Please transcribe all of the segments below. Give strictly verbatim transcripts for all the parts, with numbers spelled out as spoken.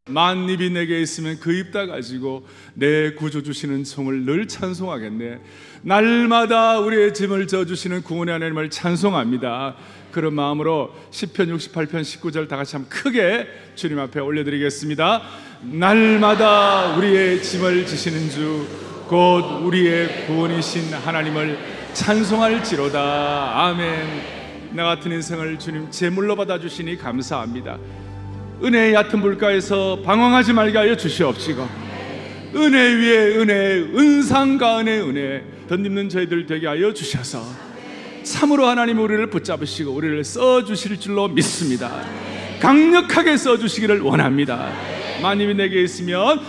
만입이 내게 있으면 그 입 다 가지고 내 구주 주시는 종을 늘 찬송하겠네. 날마다 우리의 짐을 져주시는 구원의 하나님을 찬송합니다. 그런 마음으로 시편 육십팔 편 십구 절 다 같이 한번 크게 주님 앞에 올려드리겠습니다. 날마다 우리의 짐을 지시는 주 곧 우리의 구원이신 하나님을 찬송할지로다. 아멘. 나 같은 인생을 주님 제물로 받아주시니 감사합니다. 은혜의 얕은 물가에서 방황하지 말게 하여 주시옵시고, 은혜 위에 은혜, 은상과 은혜 은혜 덧입는 저희들 되게 하여 주셔서 참으로 하나님 우리를 붙잡으시고 우리를 써주실 줄로 믿습니다. 강력하게 써주시기를 원합니다. 만입이 내게 있으면,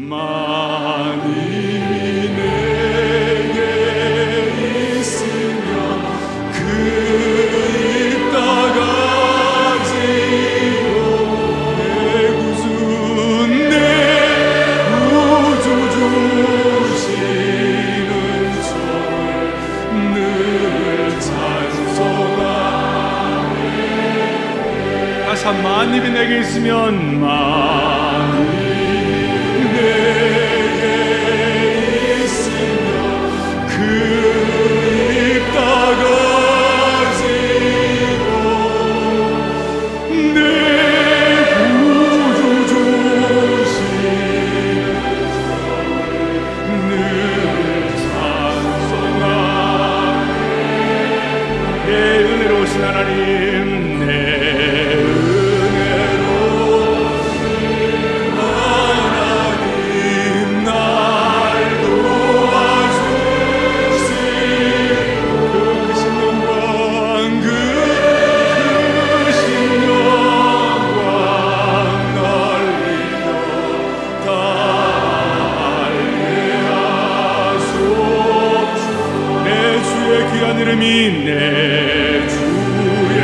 만입이 내게 있으면 그 입 다 가지고 내 구주 내 구주 주시는 종을 늘 찬송하네. 다시 한 만입이 내게 있으면, 만입이 내게 있으면 그 입 다 가지고 내 구주 주시는 늘 찬송하네. 내 은혜로우신 하나님, 내 이름이 내 주의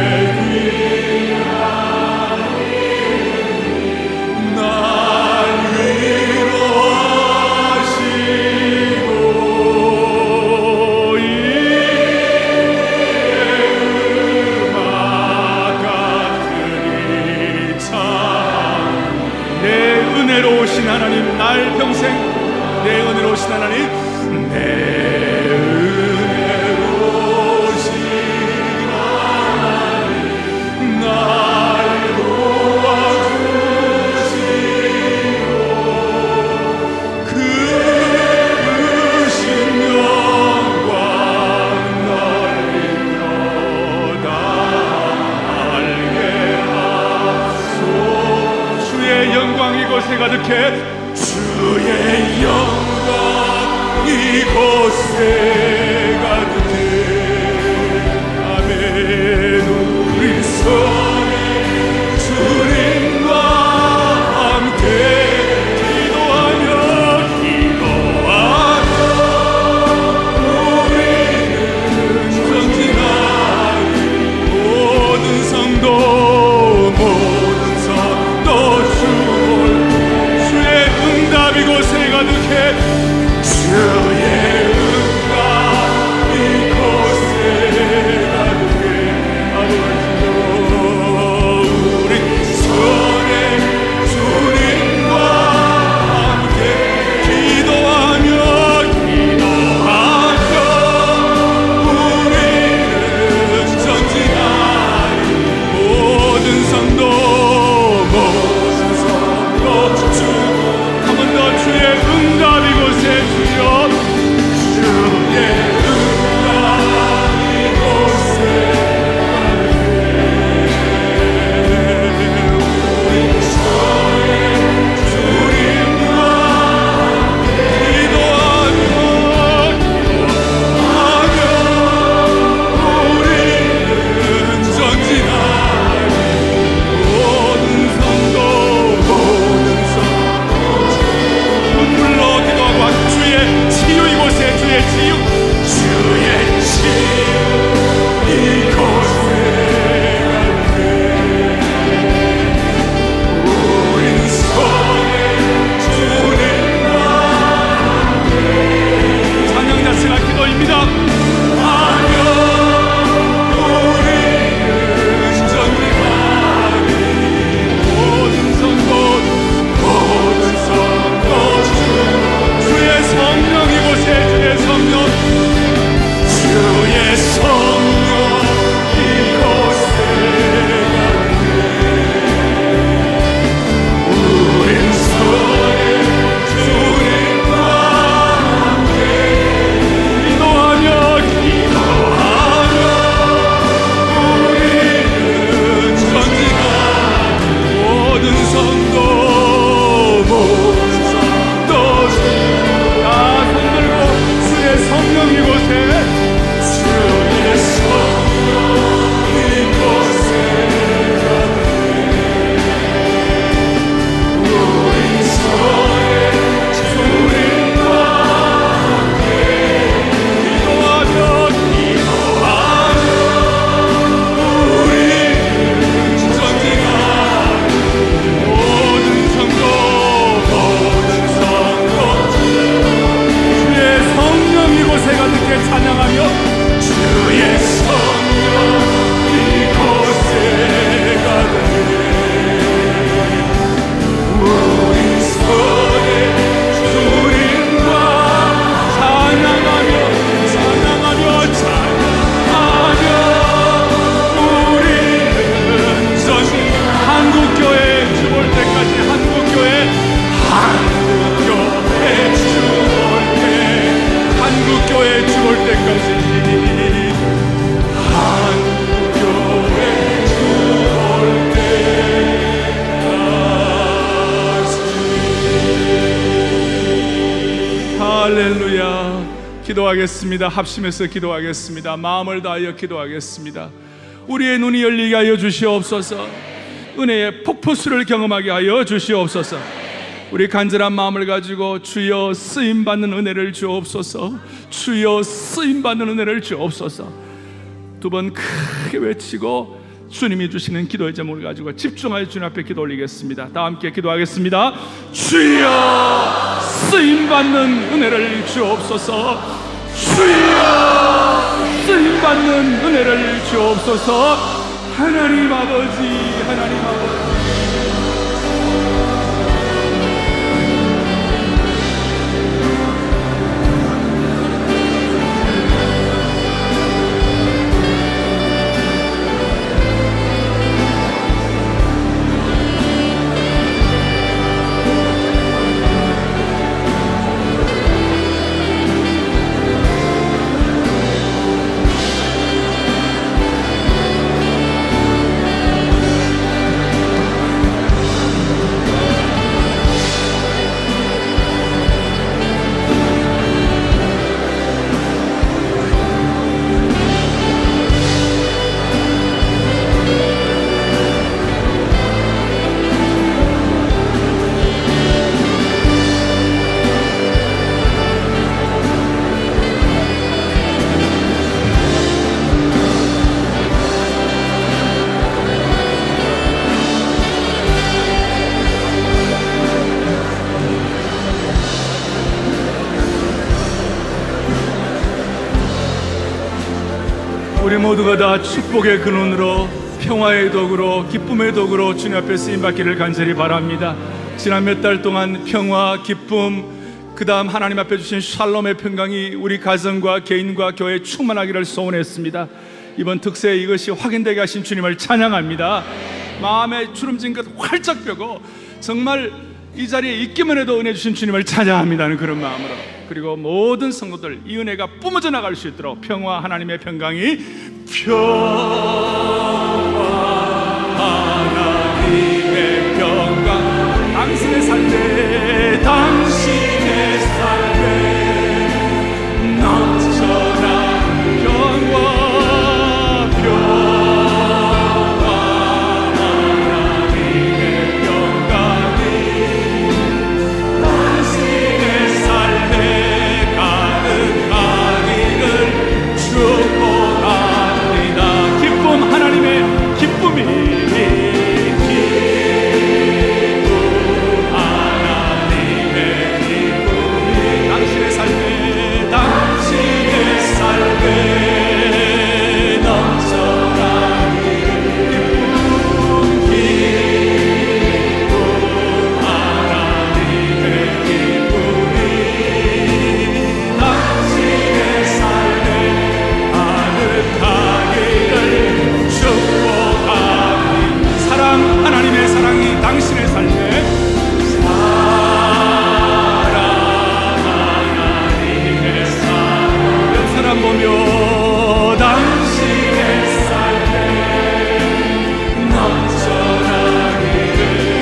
귀한 이름이 날 위로하시고 이의 음악 같으리 참. 내 은혜로우신 하나님, 날 평생 내 은혜로우신 하나님, 내 이곳에 가득해. 주의 영광 이곳에 가득해. 아멘. 우리 손에 주님과 함께 기도하며 기도하며 우리는 전진하리. 모든 성도 모든 성도 주 이곳에 가득해. 주의 응답 이곳에 가득해. 아버지여, 우리 손에 주님과 함께 기도하며 기도하며 우리는 전진하리. 모든 성도 모든 성도 주 주의 응답 이곳에 주여 기도하겠습니다. 합심해서 기도하겠습니다. 마음을 다하여 기도하겠습니다. 우리의 눈이 열리게 하여 주시옵소서. 은혜의 폭포수를 경험하게 하여 주시옵소서. 우리 간절한 마음을 가지고 주여 쓰임받는 은혜를 주옵소서. 주여 쓰임받는 은혜를 주옵소서. 두 번 크게 외치고 주님이 주시는 기도의 제목을 가지고 집중하여 주님 앞에 기도 올리겠습니다. 다 함께 기도하겠습니다. 주여 쓰임받는 은혜를 주옵소서. 주여 쓰임받는 은혜를 주옵소서. 하나님 아버지, 하나님 아버지, 우리 모두가 다 축복의 근원으로 평화의 덕으로 기쁨의 덕으로 주님 앞에 쓰임받기를 간절히 바랍니다. 지난 몇 달 동안 평화, 기쁨, 그 다음 하나님 앞에 주신 샬롬의 평강이 우리 가정과 개인과 교회에 충만하기를 소원했습니다. 이번 특세 이것이 확인되게 하신 주님을 찬양합니다. 마음에 주름진 것 활짝 펴고 정말 이 자리에 있기만 해도 은혜 주신 주님을 찬양합니다는 그런 마음으로, 그리고 모든 성도들 이 은혜가 뿜어져 나갈 수 있도록 평화, 하나님의 평강이 평화, 하나님의 평강, 당신의 삶에 당신의 삶에 넘쳐난 평화, 평화, 하나님의 평강이 당신의 삶에 가득하기를 축복합니다. 기쁨, 하나님의 기쁨이, 기쁨, 하나님의 기쁨이 당신의 삶에, 당신의 삶에 넘쳐나기를, 기쁨, 기쁨, 하나님의 기쁨이 당신의 삶에 가득하기를 축복합니다. 사랑, 하나님의 사랑이 당신의 삶에, 사랑, 하나님의 사랑, 옆 사람 보며 당신의 삶에 넘쳐나기를,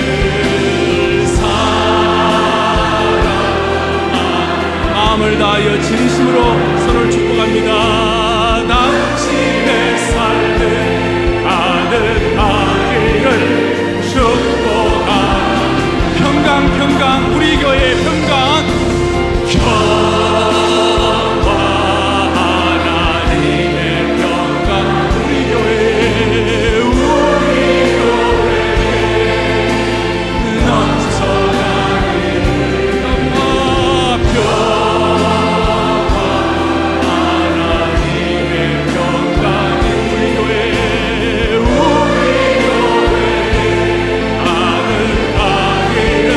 사랑, 마음을 다하여 진심으로 서로를 축복합니다. 당신의 삶에 가득하기를 축복합니다. 평강, 평강, 우리 교회의 평강, 평화, 하나님의 평강, 우리 교회, 우리 교회 넘쳐나기를, 평화, 하나님의 평강이 우리 교회, 우리 교회 가득하기를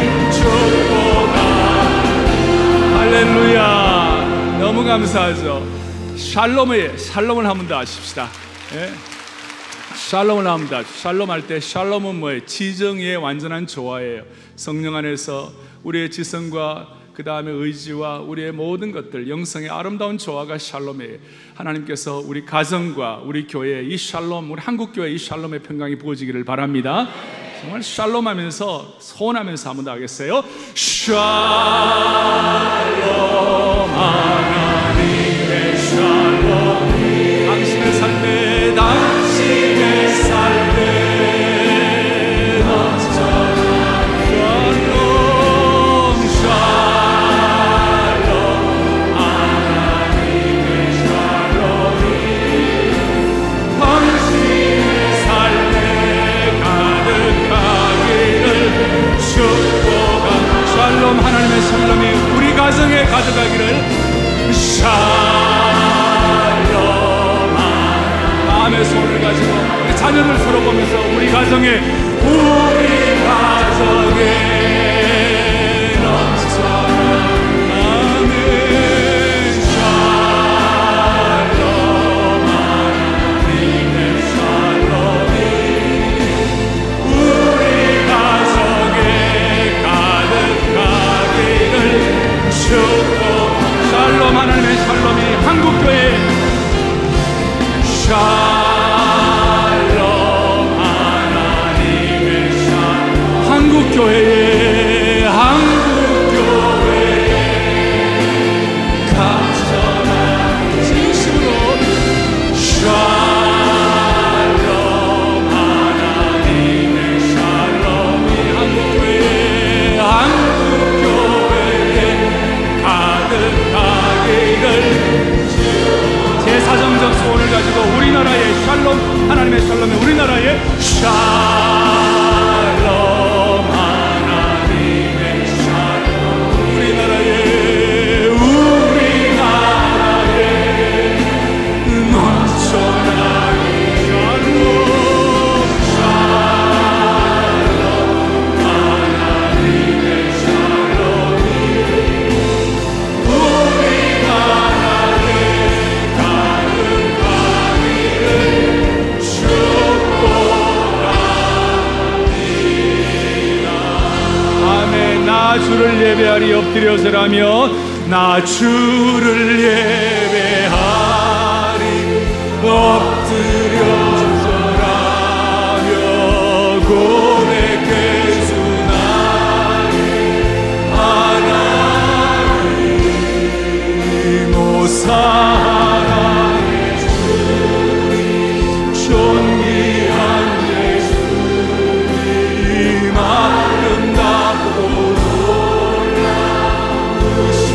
축복합니다. 할렐루야. 너무 감사하죠. 샬롬에 샬롬을 한번 더 하십시다. 예? 샬롬을 한번 더 하십시다. 샬롬 할 때 샬롬은 뭐예요? 지정의 완전한 조화예요. 성령 안에서 우리의 지성과 그 다음에 의지와 우리의 모든 것들, 영성의 아름다운 조화가 샬롬이에요. 하나님께서 우리 가정과 우리 교회에 이 샬롬, 우리 한국교회에 이 샬롬의 평강이 부어지기를 바랍니다. 정말 샬롬 하면서 소원하면서 한번 더 하겠어요. 샬롬 하나님 나 주를 예배하리 엎드려서라며 나 주를 예배하리 엎드려서라며 고백해 주 나의 하나님 오 사랑의 주님 존귀한 예수님 아름답고 놀라우신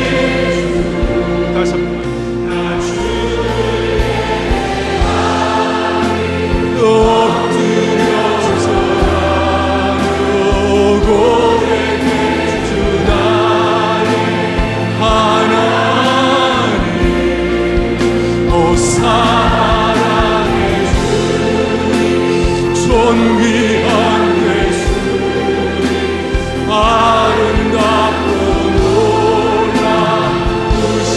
다시 한번 나 주를 엎드려서라며 고백해 주 나의 하나님 오 사랑의 주님 존귀한 예수님 아름답고 놀라우신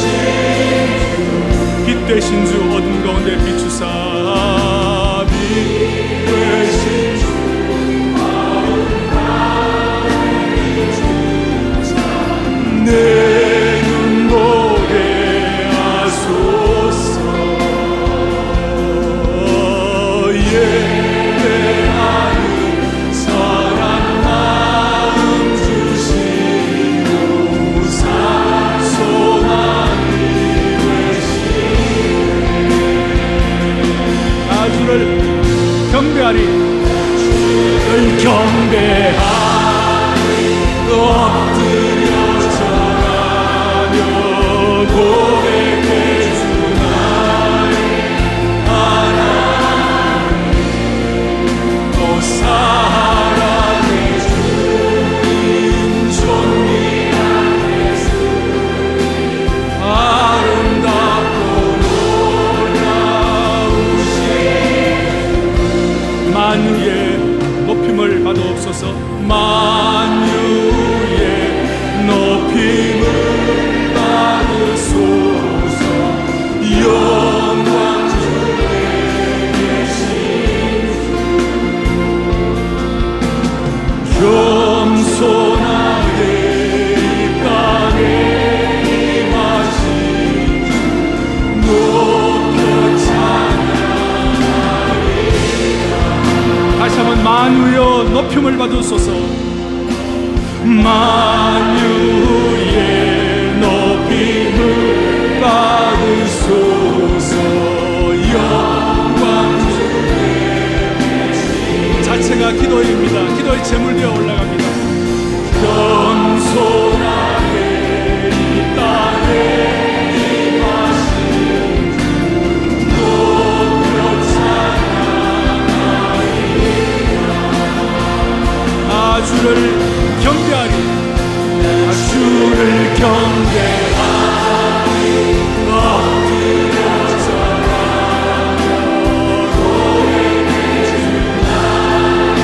빛 되신 주 어둠 가운데 비추사 빛 되신 주 어둠 가운데 비추사 내 눈 보게 하소서 예배하는 사랑 마음 주시고 소망이 나 주를 경배하리 주를 경배하리 엎드려서라며 고백해 주 나의 하나님 오 사랑의 주님 존귀한 예수님 아름답고 놀라우신 만유의 높임을 받아옵소서 만유의 높임을 받으소서 영광 주에 계신 겸손하게 이 땅에 임하신 높여 찬양하리라 다시 한번 만유여 높임을 받으소서 만유의 높임을 받으소서 영광 주에 자체가 기도입니다. 기도의 제물되어 올라갑니다. 겸손하게 이 땅에 임하신 높여 찬양하리라 나 주를 경배하리 나 주를 경배하리 엎드려서라며 고백해 주 나의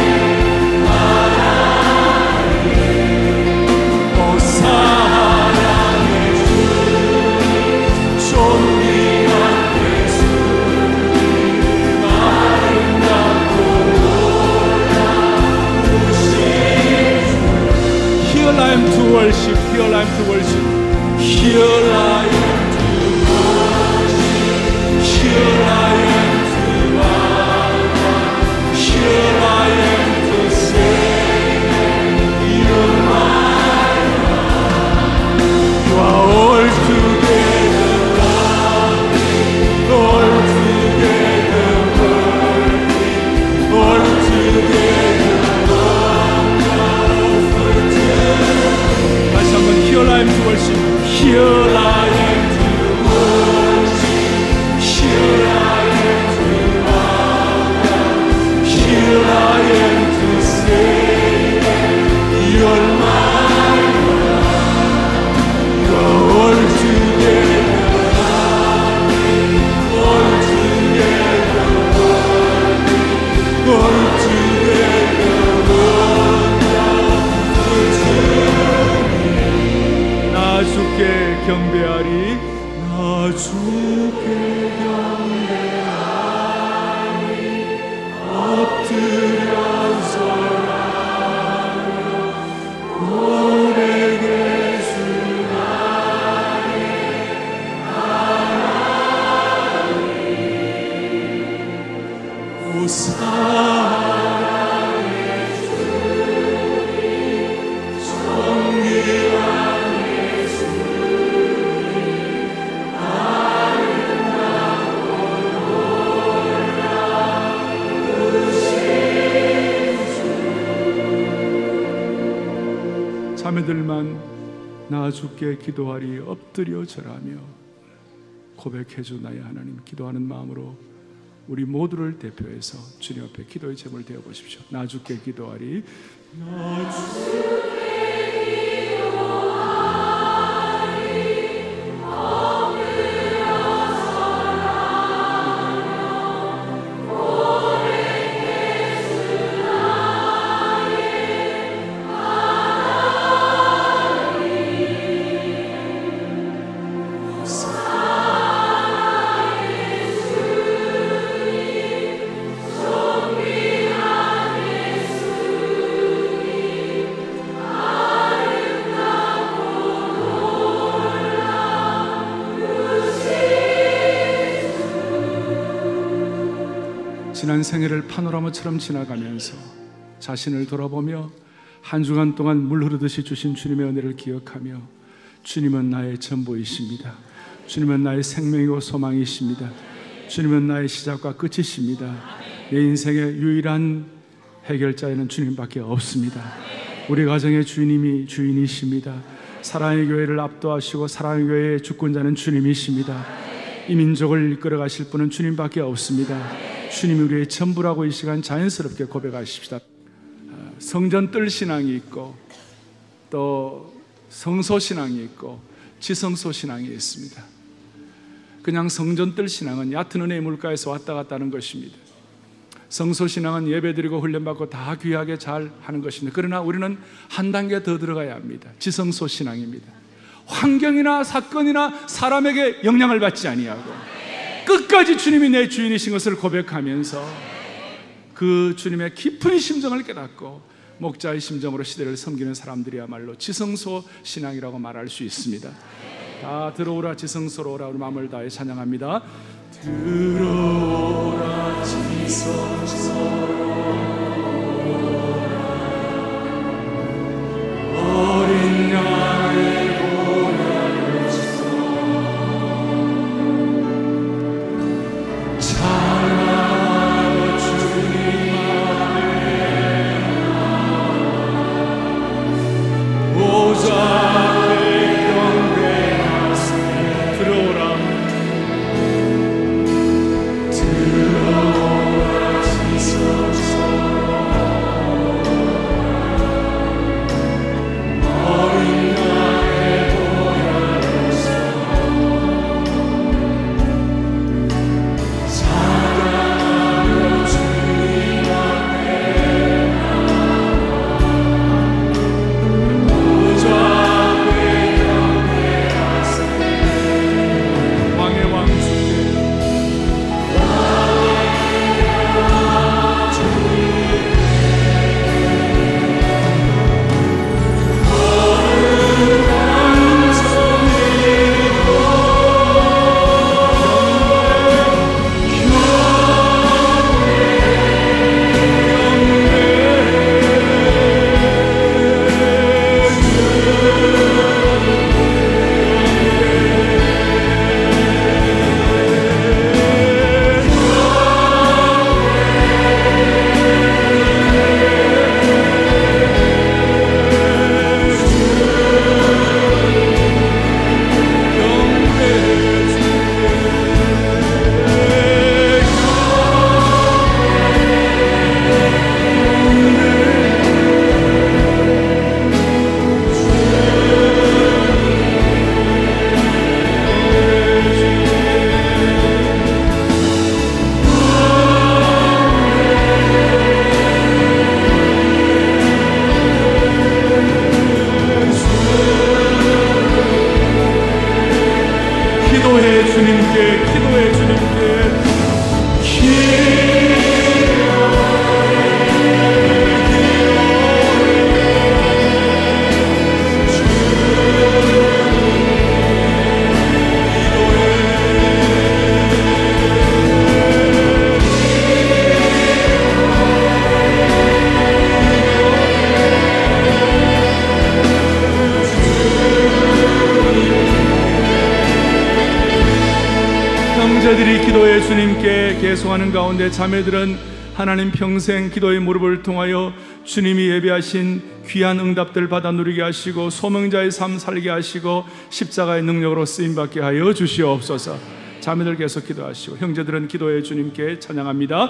하나님 오 사랑의 주님 존귀한 예수님 아름답고 놀라우신 Here I am to worship, here I am to worship, here I am to worship, here I am to honor, here I am to sing, you're mine, you are all together lovely, all together worthy, all together wonderful to 다시 한번 Here I am to worship Here I am to worship Here I am to honor Here I am to sing You're mine You're all together lovely All together worthy All together wonderful to 나 주께 경배하리 나 주께 경배하리 엎드려서라며 자매들만 나 주께 기도하리 엎드려 절하며 고백해주 나의 하나님, 기도하는 마음으로 우리 모두를 대표해서 주님 앞에 기도의 제물 되어 보십시오. 나 주께 기도하리, 나 주께 지난 생애를 파노라마처럼 지나가면서 자신을 돌아보며 한 주간 동안 물 흐르듯이 주신 주님의 은혜를 기억하며 주님은 나의 전부이십니다. 주님은 나의 생명이고 소망이십니다. 주님은 나의 시작과 끝이십니다. 내 인생의 유일한 해결자에는 주님밖에 없습니다. 우리 가정의 주님이 주인이십니다. 사랑의 교회를 압도하시고 사랑의 교회의 주권자는 주님이십니다. 이 민족을 이끌어 가실 분은 주님밖에 없습니다. 주님이 우리의 전부라고 이 시간 자연스럽게 고백하십시다. 성전 뜰 신앙이 있고 또 성소 신앙이 있고 지성소 신앙이 있습니다. 그냥 성전 뜰 신앙은 얕은 은혜의 물가에서 왔다 갔다 하는 것입니다. 성소 신앙은 예배드리고 훈련받고 다 귀하게 잘 하는 것입니다. 그러나 우리는 한 단계 더 들어가야 합니다. 지성소 신앙입니다. 환경이나 사건이나 사람에게 영향을 받지 아니하고 끝까지 주님이 내 주인이신 것을 고백하면서 그 주님의 깊은 심정을 깨닫고 목자의 심정으로 시대를 섬기는 사람들이야말로 지성소 신앙이라고 말할 수 있습니다. 다 들어오라 지성소로 오라. 우리 마음을 다해 찬양합니다. 들어오라 지성소로 어린 양을 형제들이 기도해 주님께 계속하는 가운데 자매들은 하나님 평생 기도의 무릎을 통하여 주님이 예비하신 귀한 응답들 받아 누리게 하시고 소명자의 삶 살게 하시고 십자가의 능력으로 쓰임받게 하여 주시옵소서. 자매들 계속 기도하시고 형제들은 기도해 주님께 찬양합니다.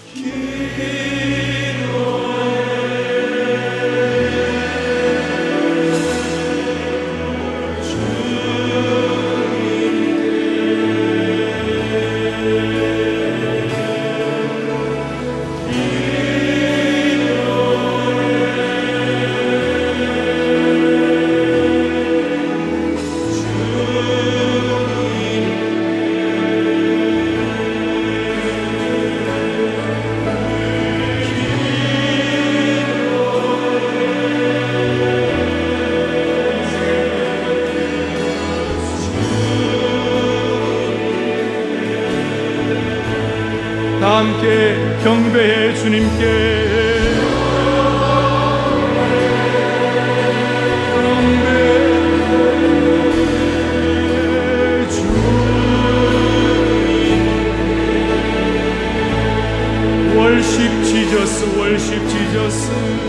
다 함께 경배해 주님께. 경배해 주님. 월십 지저스 월십 지저스.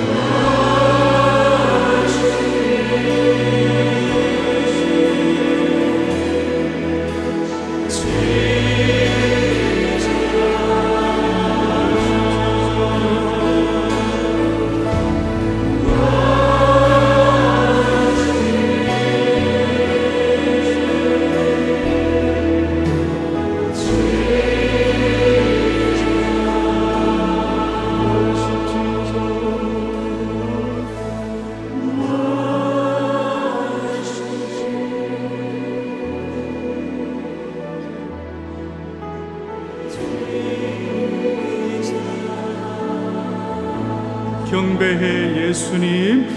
경배해 예수님.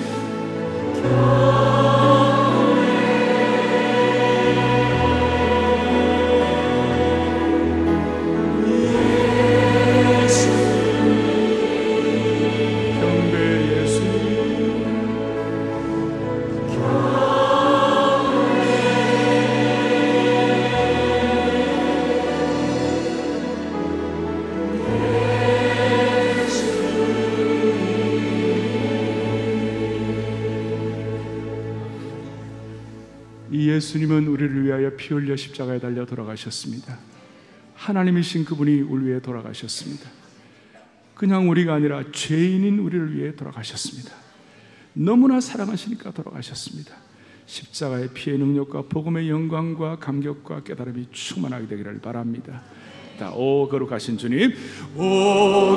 이 예수님은 우리를 위하여 피 흘려 십자가에 달려 돌아가셨습니다. 하나님이신 그분이 우리 위해 돌아가셨습니다. 그냥 우리가 아니라 죄인인 우리를 위해 돌아가셨습니다. 너무나 사랑하시니까 돌아가셨습니다. 십자가의 피의 능력과 복음의 영광과 감격과 깨달음이 충만하게 되기를 바랍니다. 자, 오 거룩하신 주님, 오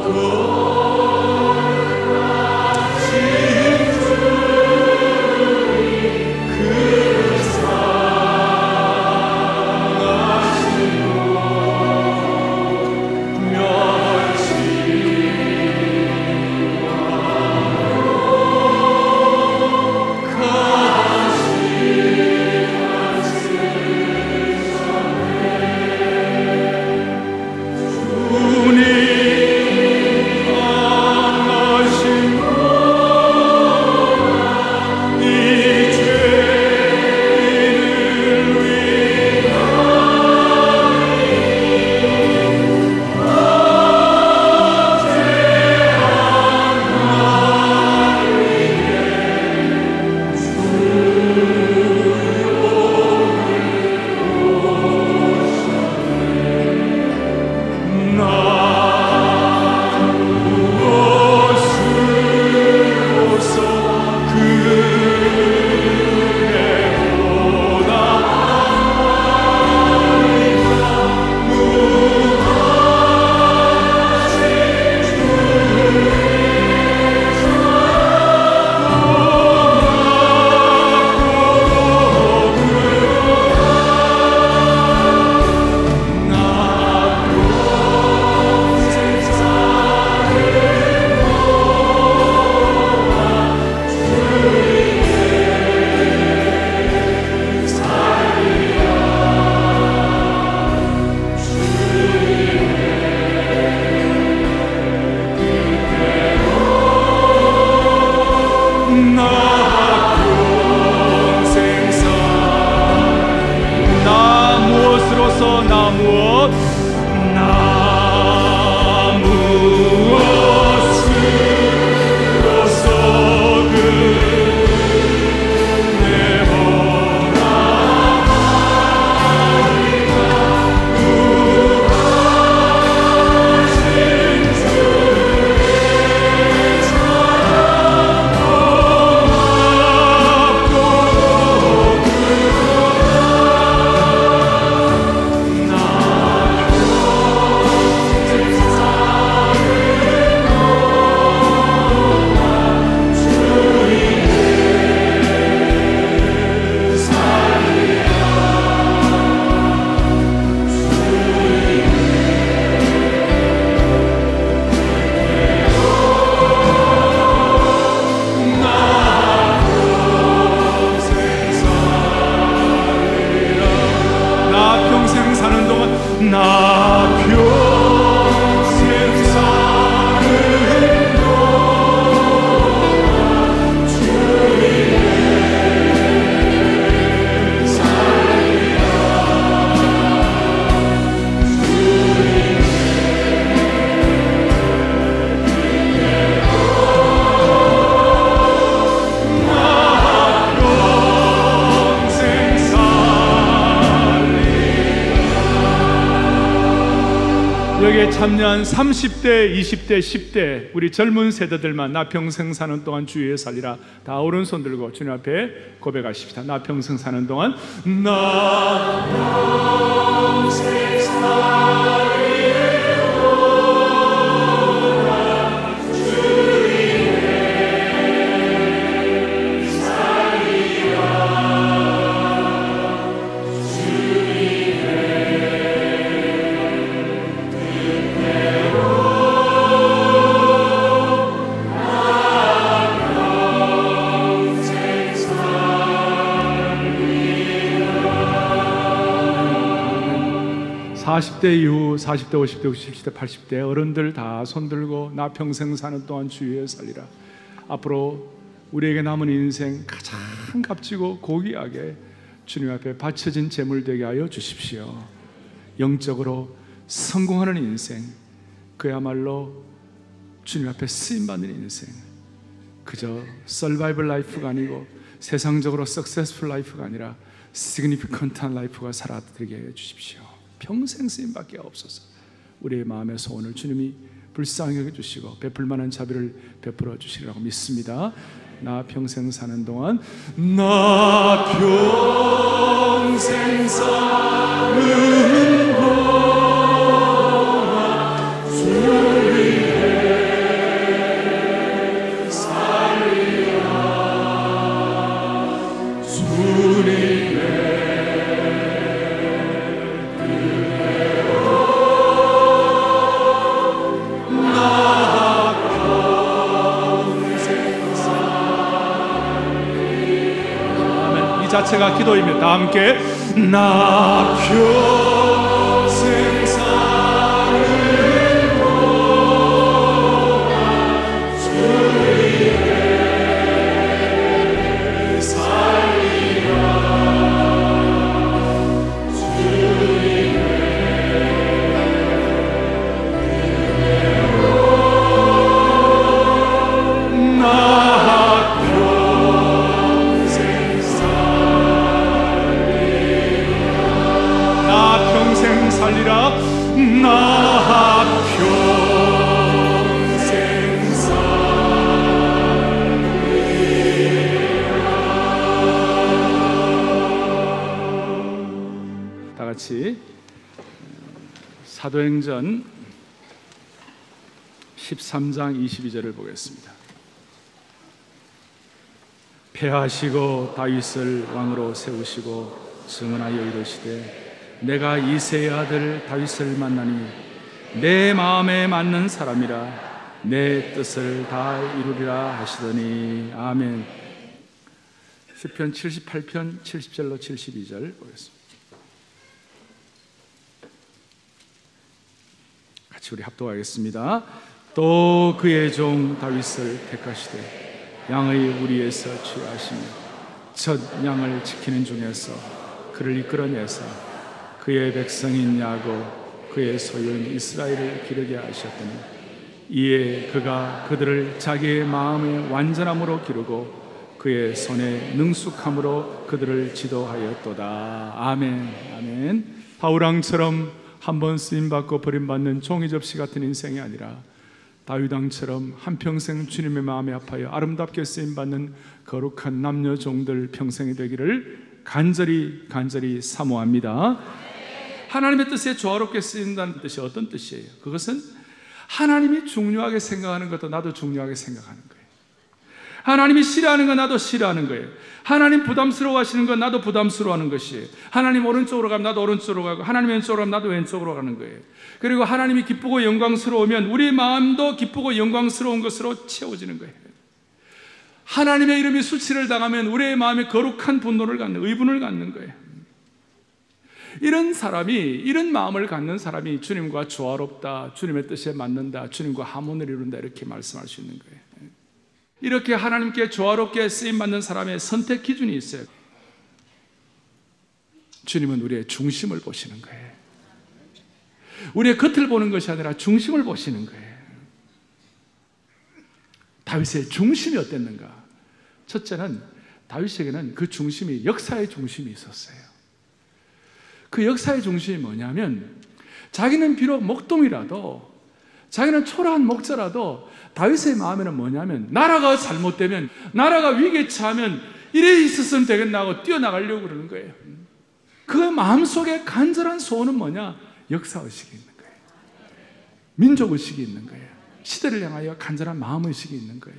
거룩하신 주님 강하신 여기에 참여한 삼십 대, 이십 대, 십 대 우리 젊은 세대들만 나 평생 사는 동안 주 위에 살리라. 다 오른손 들고 주님 앞에 고백하십시다. 나 평생 사는 동안 나 평생 살리라. 사십 대 이후 사십 대, 오십 대, 구십 대, 팔십 대 어른들 다 손들고 나 평생 사는 동안 주 위에 살리라. 앞으로 우리에게 남은 인생 가장 값지고 고귀하게 주님 앞에 바쳐진 재물 되게 하여 주십시오. 영적으로 성공하는 인생, 그야말로 주님 앞에 쓰임받는 인생, 그저 서바이벌 라이프가 아니고 세상적으로 석세스풀 라이프가 아니라 시그니피컨트한 라이프가 살아들게 해 주십시오. 평생 쓰임받게 없어서 우리의 마음의 소원을 주님이 불쌍히 여겨주시고 베풀 만한 자비를 베풀어 주시리라고 믿습니다. 나 평생 사는 동안 나 평생 사는 동안 주님의 살리라. 주님의 자체가 기도이며 다 함께 나 평생 사는 동안 주님의 살리라. 주님의 나 살리라. 나 평생 살리라. 다 같이 사도행전 십삼 장 이십이 절을 보겠습니다. 패하시고 다윗을 왕으로 세우시고 증언하여 이르시되 내가 이새의 아들 다윗을 만나니 내 마음에 맞는 사람이라 내 뜻을 다 이루리라 하시더니. 아멘. 시편 칠십팔 편 칠십 절로 칠십이 절 보겠습니다. 같이 우리 합독하겠습니다. 또 그의 종 다윗을 택하시되 양의 우리에서 취하시며 첫 양을 지키는 중에서 그를 이끌어내서 그의 백성인 야곱 그의 소유인 이스라엘을 기르게 하셨더니 이에 그가 그들을 자기의 마음의 완전함으로 기르고 그의 손의 능숙함으로 그들을 지도하였도다. 아멘. 아멘. 바울왕처럼 한번 쓰임받고 버림받는 종이 접시 같은 인생이 아니라 다윗왕처럼 한평생 주님의 마음에 합하여 아름답게 쓰임받는 거룩한 남녀 종들 평생이 되기를 간절히 간절히 사모합니다. 하나님의 뜻에 조화롭게 쓰인다는 뜻이 어떤 뜻이에요? 그것은 하나님이 중요하게 생각하는 것도 나도 중요하게 생각하는 거예요. 하나님이 싫어하는 건 나도 싫어하는 거예요. 하나님 부담스러워 하시는 건 나도 부담스러워 하는 것이에요. 하나님 오른쪽으로 가면 나도 오른쪽으로 가고 하나님 왼쪽으로 가면 나도 왼쪽으로 가는 거예요. 그리고 하나님이 기쁘고 영광스러우면 우리 마음도 기쁘고 영광스러운 것으로 채워지는 거예요. 하나님의 이름이 수치를 당하면 우리의 마음에 거룩한 분노를 갖는, 의분을 갖는 거예요. 이런 사람이, 이런 마음을 갖는 사람이 주님과 조화롭다, 주님의 뜻에 맞는다, 주님과 하모니를 이룬다 이렇게 말씀할 수 있는 거예요. 이렇게 하나님께 조화롭게 쓰임받는 사람의 선택 기준이 있어요. 주님은 우리의 중심을 보시는 거예요. 우리의 겉을 보는 것이 아니라 중심을 보시는 거예요. 다윗의 중심이 어땠는가? 첫째는 다윗에게는 그 중심이 역사의 중심이 있었어요. 그 역사의 중심이 뭐냐면 자기는 비록 목동이라도, 자기는 초라한 목자라도 다윗의 마음에는 뭐냐면, 나라가 잘못되면, 나라가 위기에 처하면 이래 있었으면 되겠나 하고 뛰어나가려고 그러는 거예요. 그 마음속에 간절한 소원은 뭐냐? 역사의식이 있는 거예요. 민족의식이 있는 거예요. 시대를 향하여 간절한 마음의식이 있는 거예요.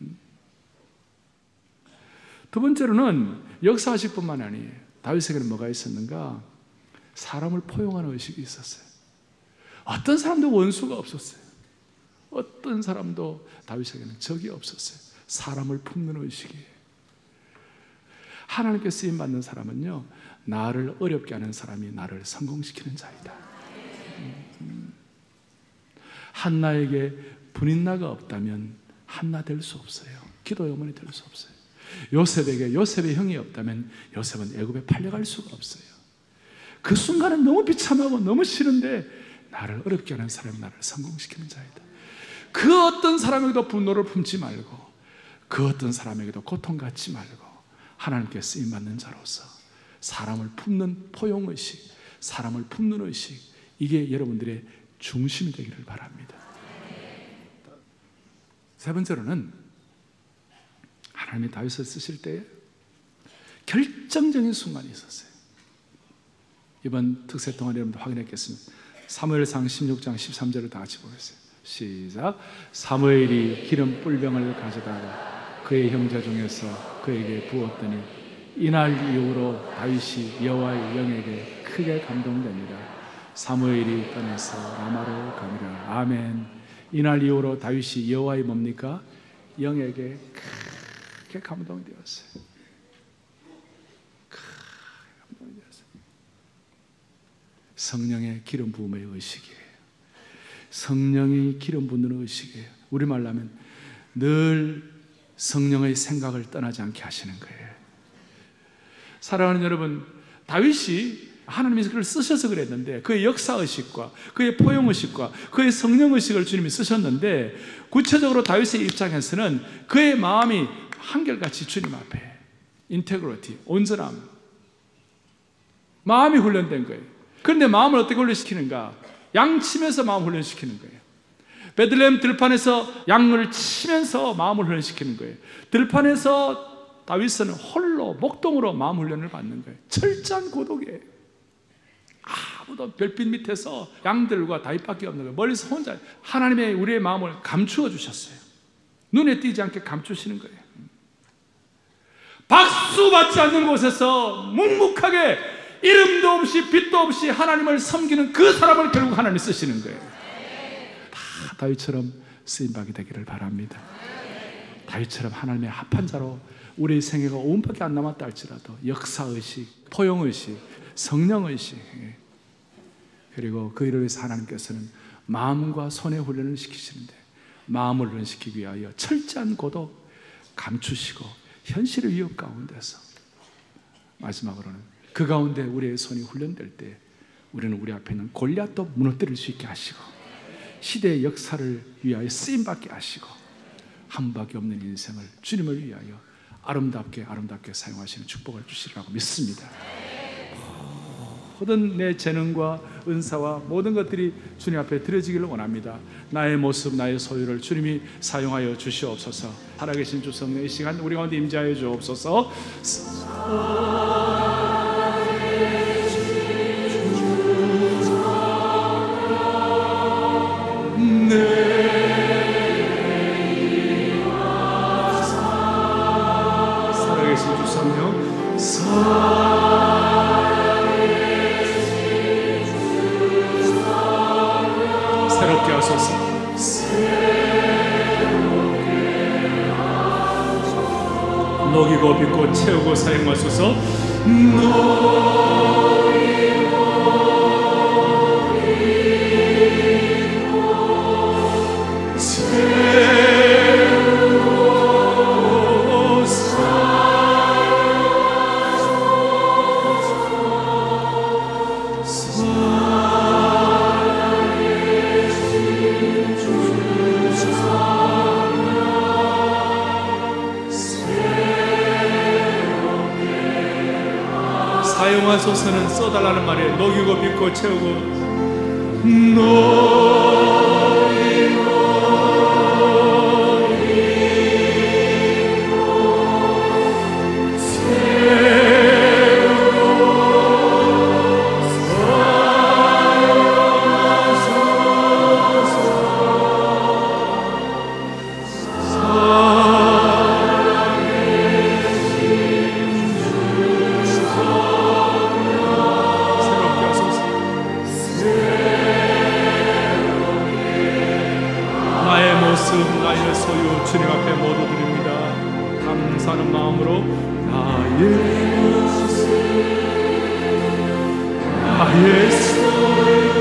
두 번째로는 역사의식뿐만 아니에요. 다윗에게는 뭐가 있었는가? 사람을 포용하는 의식이 있었어요. 어떤 사람도 원수가 없었어요. 어떤 사람도 다윗에게는 적이 없었어요. 사람을 품는 의식이에요. 하나님께 쓰임받는 사람은요, 나를 어렵게 하는 사람이 나를 성공시키는 자이다. 한나에게 분인나가 없다면 한나 될 수 없어요. 기도의 어머니 될 수 없어요. 요셉에게 요셉의 형이 없다면 요셉은 애굽에 팔려갈 수가 없어요. 그 순간은 너무 비참하고 너무 싫은데, 나를 어렵게 하는 사람이 나를 성공시키는 자이다. 그 어떤 사람에게도 분노를 품지 말고, 그 어떤 사람에게도 고통 갖지 말고, 하나님께 쓰임받는 자로서 사람을 품는 포용의식, 사람을 품는 의식, 이게 여러분들의 중심이 되기를 바랍니다. 세 번째로는 하나님이 다윗을 쓰실 때 결정적인 순간이 있었어요. 이번 특세 동안 여러분들 확인했겠습니다. 사무엘상 십육 장 십삼 절을 다 같이 보겠어요. 시작. 사무엘이 기름 뿔병을 가져다가 그의 형제 중에서 그에게 부었더니 이날 이후로 다윗이 여호와의 영에게 크게 감동됩니다. 사무엘이 떠나서 라마로 가니라. 아멘. 이날 이후로 다윗이 여호와의 뭡니까? 영에게 크게 감동이 되었어요. 크게 감동이 되었어요. 성령의 기름 부음의 의식이에요. 성령이 기름 붓는 의식이에요. 우리말로 하면 늘 성령의 생각을 떠나지 않게 하시는 거예요. 사랑하는 여러분, 다윗이 하나님이 그를 쓰셔서 그랬는데, 그의 역사의식과 그의 포용의식과 그의 성령의식을 주님이 쓰셨는데, 구체적으로 다윗의 입장에서는 그의 마음이 한결같이 주님 앞에 인테그리티, 온전함, 마음이 훈련된 거예요. 그런데 마음을 어떻게 훈련시키는가? 양치면서 마음을 훈련시키는 거예요. 베들레헴 들판에서 양을 치면서 마음을 훈련시키는 거예요. 들판에서 다윗은 홀로 목동으로 마음 훈련을 받는 거예요. 철저한 고독이에요. 아무도 별빛 밑에서 양들과 다윗밖에 없는 거예요. 멀리서 혼자 하나님의 우리의 마음을 감추어 주셨어요. 눈에 띄지 않게 감추시는 거예요. 박수 받지 않는 곳에서 묵묵하게 이름도 없이 빛도 없이 하나님을 섬기는 그 사람을 결국 하나님이 쓰시는 거예요. 다 다윗처럼 쓰임받게 되기를 바랍니다. 다윗처럼 하나님의 합한 자로 우리의 생애가 오 분밖에 안 남았다 할지라도 역사의식, 포용의식, 성령의식, 그리고 그 일을 위해서 하나님께서는 마음과 손의 훈련을 시키시는데, 마음을 훈련시키기 위하여 철저한 고독 감추시고 현실의 위협 가운데서 마지막으로는 그 가운데 우리의 손이 훈련될 때 우리는 우리 앞에 있는 골리앗도 무너뜨릴 수 있게 하시고, 시대의 역사를 위하여 쓰임받게 하시고, 한 밖에 없는 인생을 주님을 위하여 아름답게 아름답게 사용하시는 축복을 주시리라고 믿습니다. 모든 내 재능과 은사와 모든 것들이 주님 앞에 드려지기를 원합니다. 나의 모습, 나의 소유를 주님이 사용하여 주시옵소서. 살아계신 주 성령, 이 시간 우리 가운데 임재하여 주옵소서. 살아계신 주 성령, 새롭게 하소서. 녹이고 빚고 채우고 사용하소서. 사용하소서는 써달라는 말이에요. 녹이고 빚고 채우고 나의 소유 주님 앞에 모두 드립니다. 감사하는 마음으로 나의 모습, 나의 소유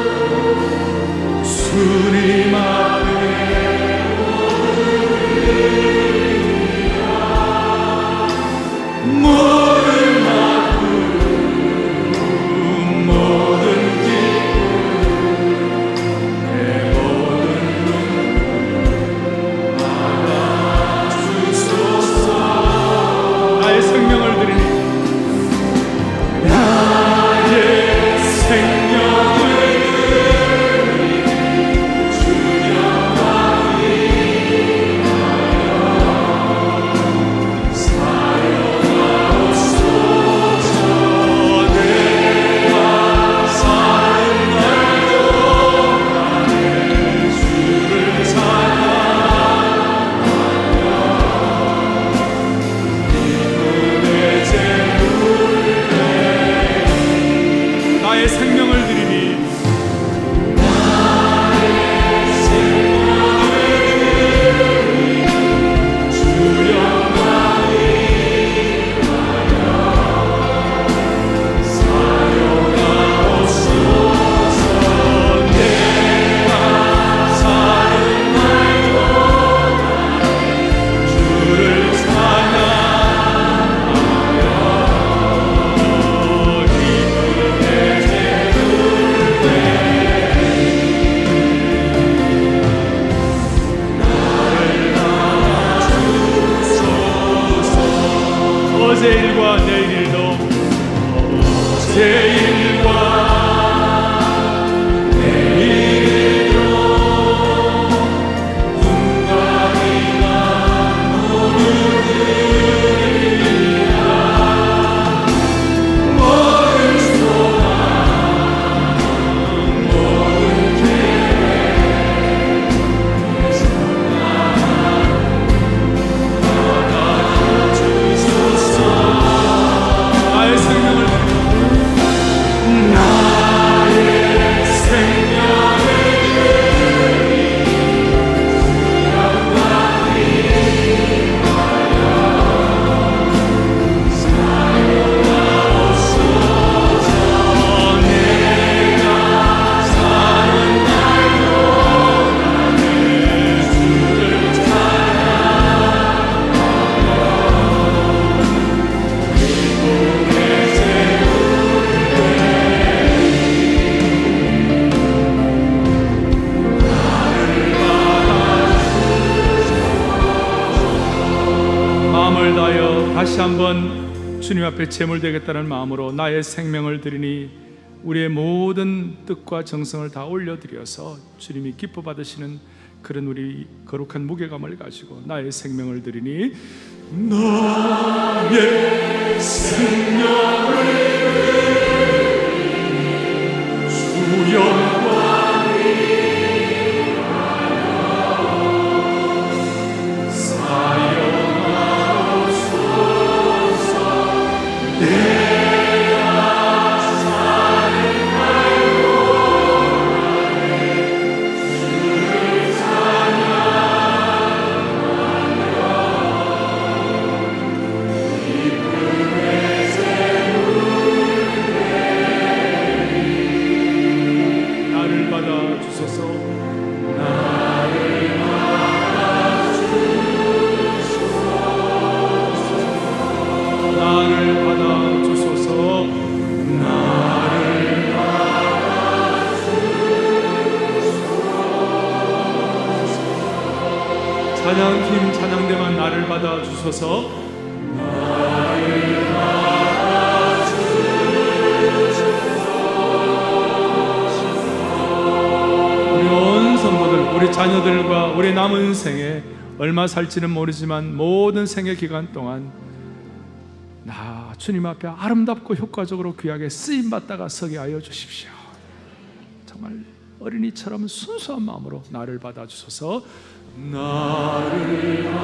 주님 앞에 모든 아픔 모든 기쁨 내 모든 눈물 받아주소서. 나의 생명을 드리니 나의 생명을 생명을 드리니 나의 생명을 드리니 주 영광 위하여 사용하옵소서. 내가 사는 날도 주를 찬양하며 기쁨의 어제 일과 내일 일도 어제 일과 내일 일도 눈과 귀가 모두 들리리라. 모든 소망 모든 계획 받아주소서. 나의 생명을 나의 생명을 영광 위하여 사용하옵소서. 내가 사는 날도 나의 주를 찬양하며 기쁨의 마음을 다하여 다시 한번 주님 앞에 제물되겠다는 마음으로 나의 생명을 드리니 우리의 모든 뜻과 정성을 다 올려드려서 주님이 기뻐 받으시는 그런 우리 거룩한 무게감을 가지고 나의 생명을 드리니 나의 생명을 드리니 주 영광 위하여 사용하옵소서. 내가 사는 날도 주를 찬양하며 기쁨의 샘을 내리 나를 받아 주소서. 나를 받아 주소서. 나를 받아 주소서. 나를 받아 주소서. 찬양팀 찬양대만 나를 받아 주소서. 나를 받아 주소서. 우리 자녀들과 우리 남은 생에 얼마 살지는 모르지만 모든 생애 기간 동안 나 주님 앞에 아름답고 효과적으로 귀하게 쓰임받다가 서게 하여 주십시오. 정말 어린이처럼 순수한 마음으로 나를 받아주소서. 나를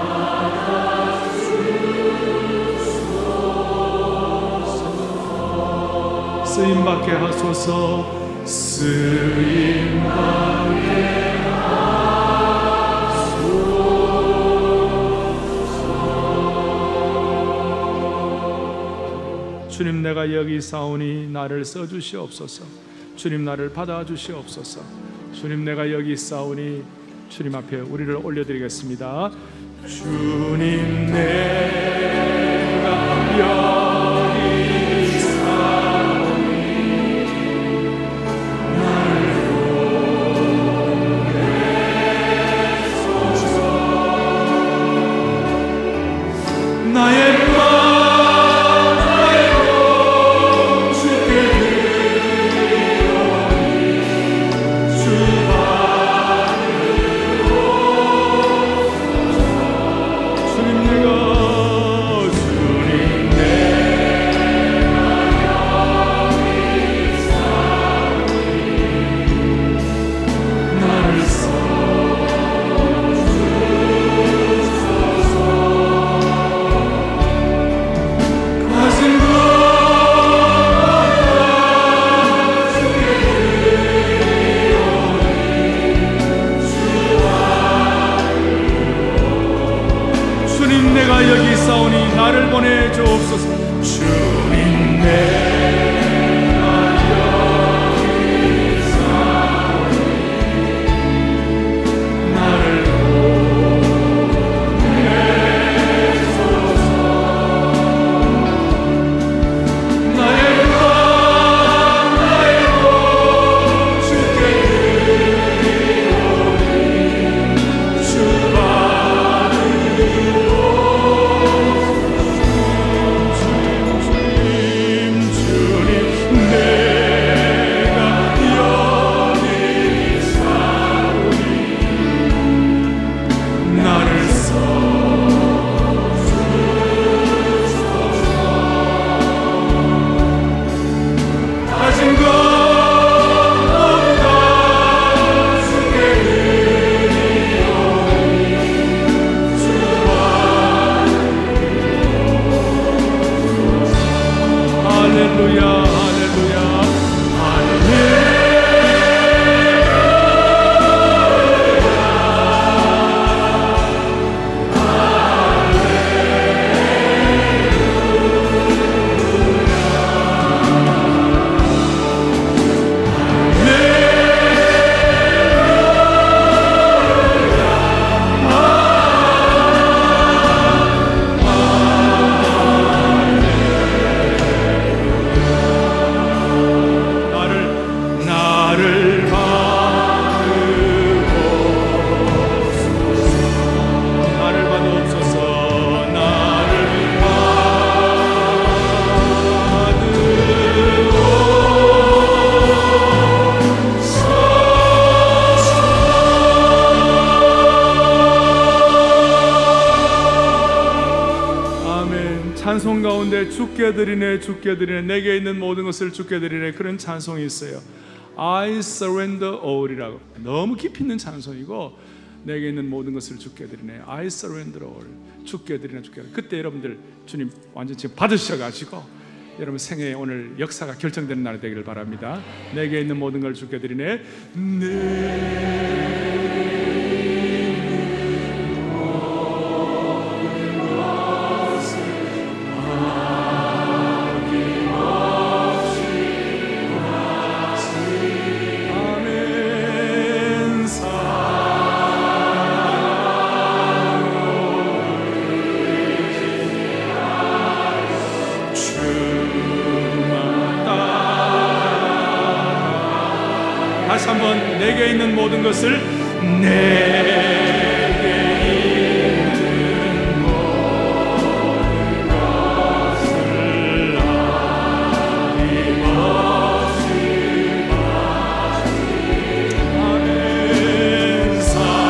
받아주소서. 쓰임받게 하소서. 쓰임받게 주님, 내가 여기 있사오니 나를 써주시옵소서. 주님, 나를 받아주시옵소서. 주님, 내가 여기 있사오니 주님 앞에 우리를 올려드리겠습니다. 주님, 내가 여기 있사오니 나를 보내소서. 나의 찬송 가운데 주께 드리네 주께 드리네 내게 있는 모든 것을 주께 드리네 그런 찬송이 있어요. I surrender all이라고 너무 깊이 있는 찬송이고 내게 있는 모든 것을 주께 드리네 I surrender all 주께 드리네 주께 드리네. 그때 여러분들 주님 완전 지금 받으셔가지고 여러분 생애에 오늘 역사가 결정되는 날이 되기를 바랍니다. 내게 있는 모든 걸 주께 드리네 내 다시 한번 내게 있는 모든 것을 내게 있는 모든 것을 아낌없이 아멘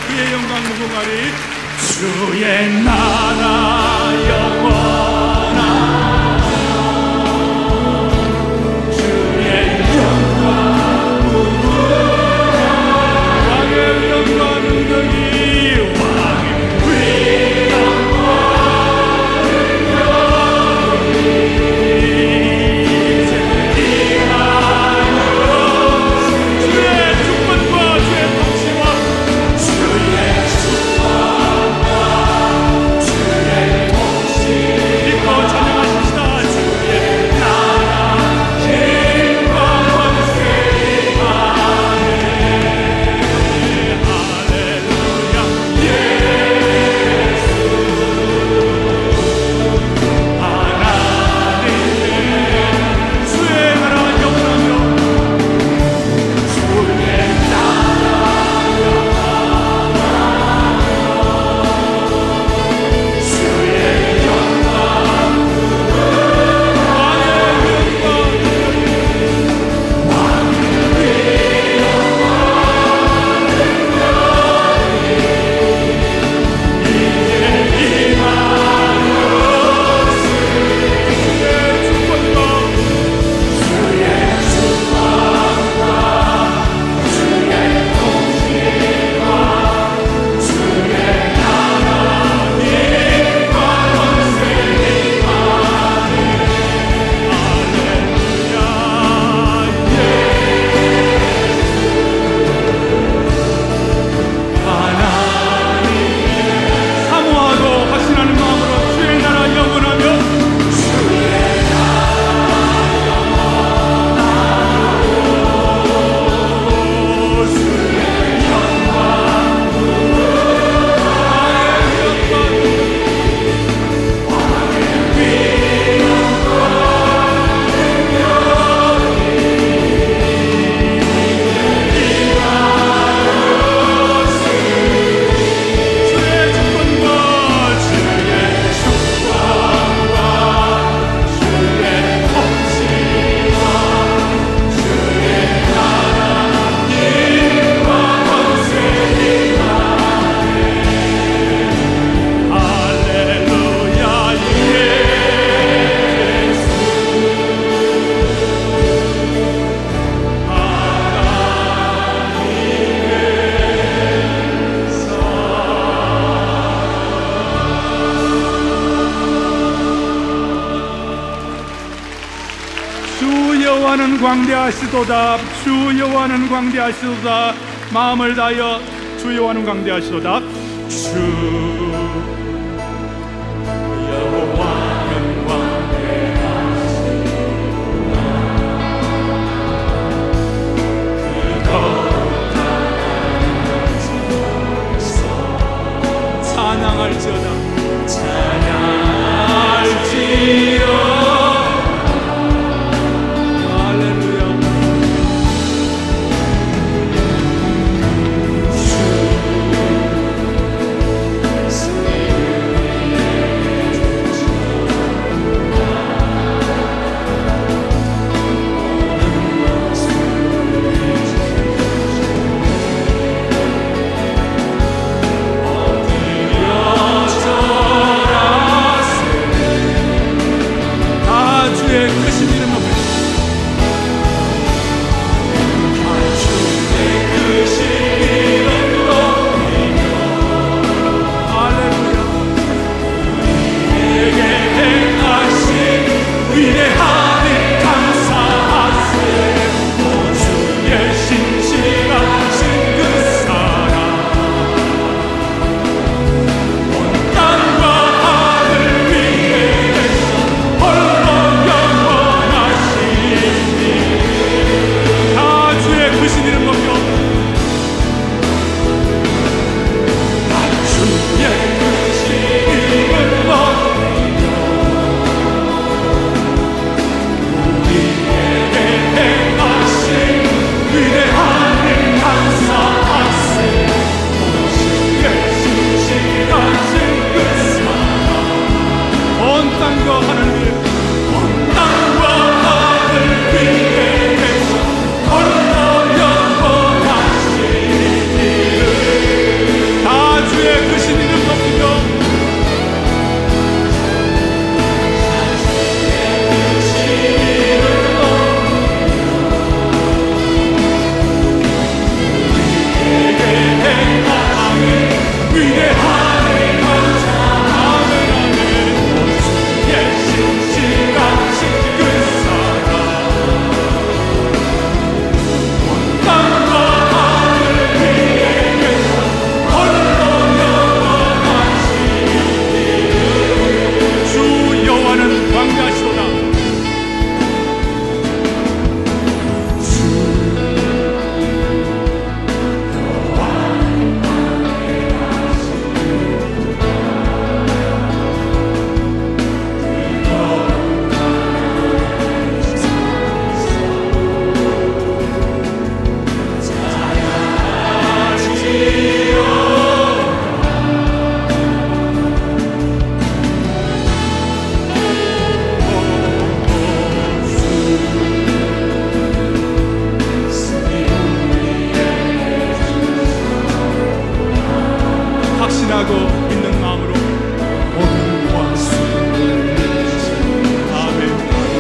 그의 영광 무궁하리. 주의 나라 영원하라. 주의 영광 무궁하라. 왕의 영광 능력이 왕의 여호와는 광대하시도다. 주 여호와는 광대하시도다. 마음을 다하여 주 여호와는 광대하시도다. 주 여호와는 광대하시도다. 그 거룩한 하늘에서 찬양할지어다. 찬양할지어다. 엎드려 확신하고 믿는 마음으로 모든 원수를 아멘.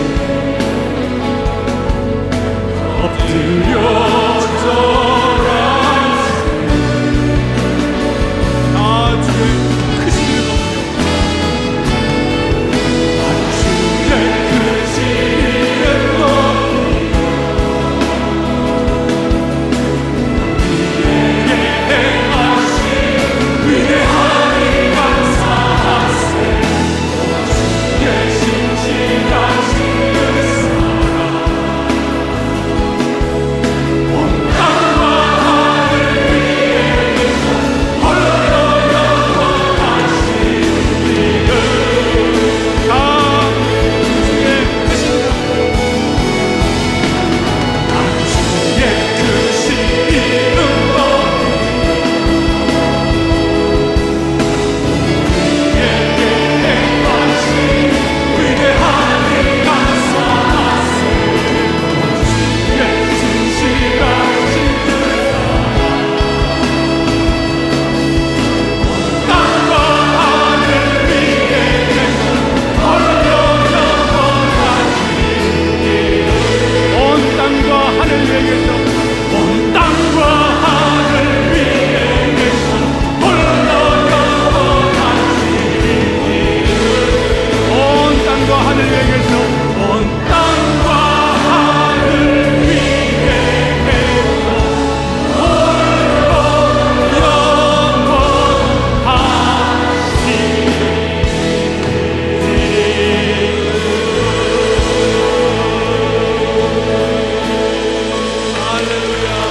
엎드려져라. 아 주의 크신 이름 높여, 주의 크신 이름 높여, 위대하니 감사하세. 주의 신실하신 그 사랑, 온 땅과 하늘 위에서 홀로 영원하신 이름. 아 주의 크신 아 주의 크신 이름도 위대하니 감사하세. 주의 진실하신 그 사랑, 땅과 하늘 위에서 홀로 영원하신 이름. 온 땅과 하늘 위에서, 온 땅과 하늘 위에서 홀로 영원하신 온 땅과 하늘 위에서, 온 땅과 하늘 위에서 홀로 영원하시리. 할렐루야.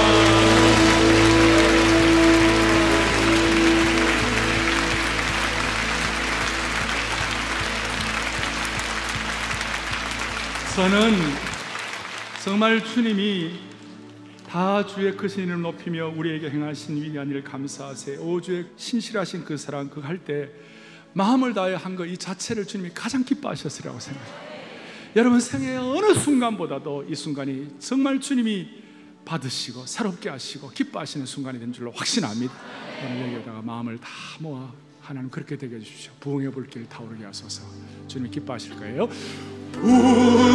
저는 정말 주님이 다 주의 크신 이름 높이며 우리에게 행하신 위대한 일을 감사하세. 오 주의 신실하신 그 사랑, 그 할 때 마음을 다해 한 거 이 자체를 주님이 가장 기뻐하셨으리라고 생각해요. 여러분 생애의 어느 순간보다도 이 순간이 정말 주님이 받으시고 새롭게 하시고 기뻐하시는 순간이 된 줄로 확신합니다. 오늘 여기다가 마음을 다 모아 하나님 그렇게 되게 해주십시오. 부흥의 불길 타오르게 하소서. 주님이 기뻐하실 거예요.